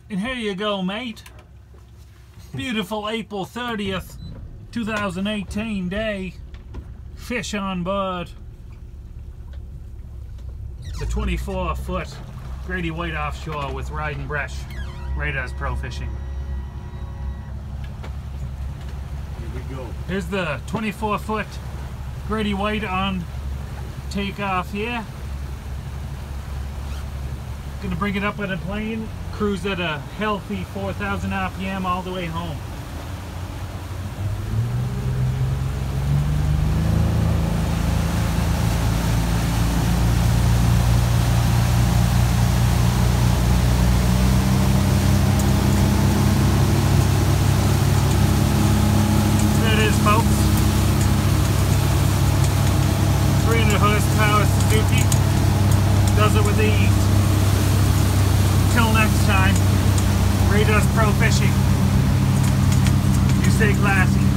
And here you go, mate. Beautiful April 30th, 2018 day. Fish on board. The 24-foot Grady White Offshore with ride and brush. Radar's Pro Fishing. Here we go. Here's the 24-foot Grady White on takeoff here. Gonna bring it up on a plane, cruise at a healthy 4,000 RPM all the way home. There it is, folks. 300 horsepower Suzuki. Does it with ease. Till next time, Radar's Pro Fishing. You stay classy.